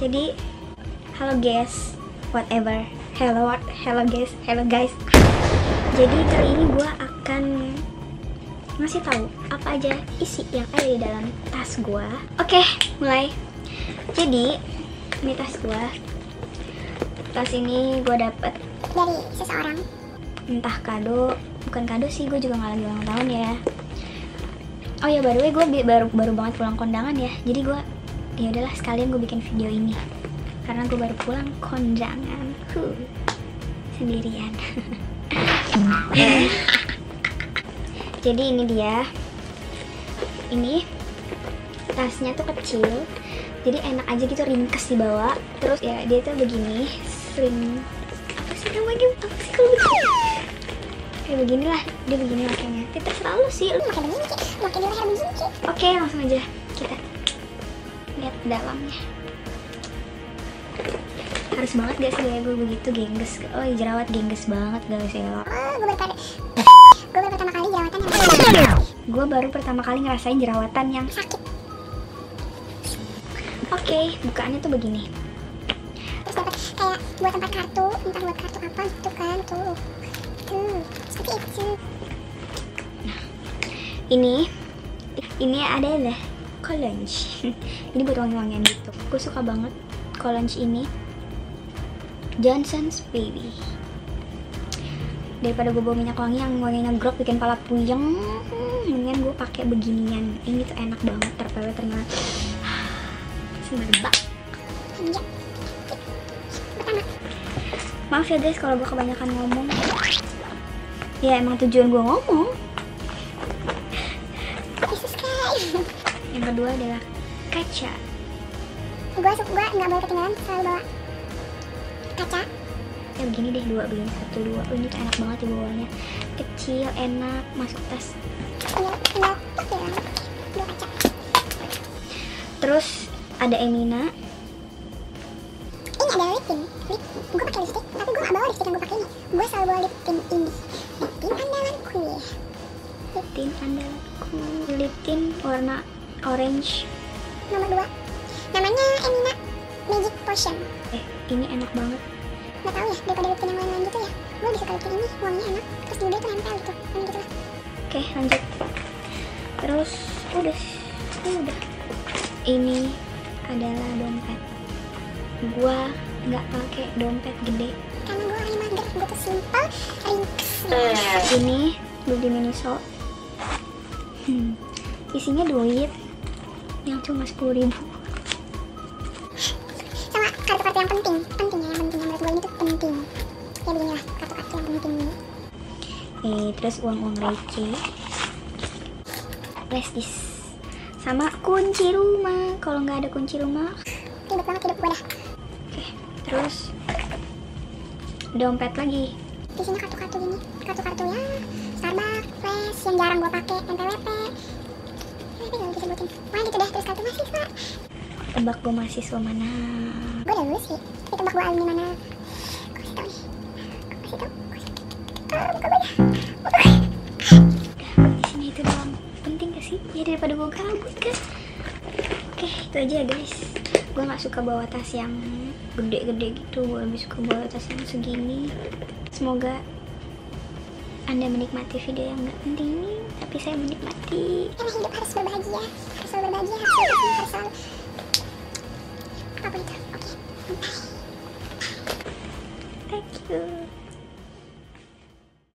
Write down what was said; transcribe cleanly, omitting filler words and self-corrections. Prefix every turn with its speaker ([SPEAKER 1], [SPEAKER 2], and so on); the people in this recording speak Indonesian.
[SPEAKER 1] Jadi, halo guys, whatever. Hello guys. Jadi kali ini gue akan ngasih tahu apa aja isi yang ada di dalam tas gue. Oke, mulai. Jadi ini tas gue. Tas ini gue dapet dari seseorang. Entah kado, bukan kado sih, gue juga nggak lagi ulang tahun ya. Oh ya, by the way, gue baru banget pulang kondangan ya. Jadi gue, ya udahlah sekalian gue bikin video ini karena gue baru pulang kondangan sendirian. Jadi ini dia. Ini tasnya tuh kecil, jadi enak aja gitu, ringkes dibawa. Terus ya dia tuh begini, slim. Apa sih namanya? Apa sih kalau begini? Kayak beginilah, dia begini makanya. Terserah lu sih, lu pakai begini, pakai di leher begini. Oke, langsung aja kita lihat dalamnya. Harus banget gak sih gaya gue begitu, gengges? Oh, jerawat gengges banget guys ya. Gue baru pertama kali ngerasain jerawatan yang sakit. Oke, bukaannya tuh begini. Terus dapat kayak buat tempat kartu, entah buat kartu apa gitu kan, tuh seperti itu. Nah, ini adalah cologne. Ini buat wangi-wangian gitu. Gue suka banget cologne ini. Johnson's Baby. Daripada gue bawa minyak wangi yang wanginya grok bikin pala puyeng, mendingan gue pakai beginian. Ini tuh enak banget, terpewe ternyata. Semerbak. Maaf ya guys kalau gue kebanyakan ngomong. Ya emang tujuan gue ngomong. Yang kedua adalah kaca. Gue nggak boleh ketinggalan, selalu bawa kaca. Ya begini deh, dua. Ini tuh enak banget dibawanya, kecil, enak, masuk tas. Tinggal pakai lah, dua kaca. Terus ada Emina. Ini ada lip tint. Gue pakai lipstick, tapi gue gak bawa lipstick yang gue pakai ini. Gue selalu bawa lip tint ini. Lip tint andalanku. Lip tint warna orange. Nomor 2. Namanya Emina Magic Potion. Ini enak banget. Gak tau ya, daripada lip tint yang lain-lain gitu ya. Gue lebih suka lip tint ini, wanginya enak. Terus juga itu nempel gitu. Gitu lah. Oke, lanjut. Terus udah. Ini adalah dompet. Gua nggak pakai dompet gede karena gua orangnya mager. Gua tuh simple, ringkes. Ini beli di Miniso. Isinya duit yang cuma 10.000. Sama kartu-kartu yang penting ya, yang menurut gue ini tuh penting. Ya beginilah kartu-kartu yang penting ini. Terus uang receh, prestis, sama kunci rumah. Kalau nggak ada kunci rumah, ribet banget hidup gue dah. Oke, terus dompet lagi. Di sini kartu-kartu gini, kartu-kartu ya Starbucks, Flash yang jarang gue pakai, NPWP. Nggak disebutin. Wah gitu deh, terus kartu mahasiswa. Tebak gue mahasiswa mana? Gue udah lulus sih, tapi tebak gue alumni mana? Gue kasih tau nih. Buka gue ya. Udah, di sini itu doang. Penting gak sih? Ya daripada gue gabut kan. Oke, itu aja guys. Gue gak suka bawa tas yang gede-gede gitu. Gue lebih suka bawa tas yang segini. Semoga Anda menikmati video yang gak penting ini, tapi saya menikmati. Karena hidup harus berbahagia, harus selalu berbahagia, harus selalu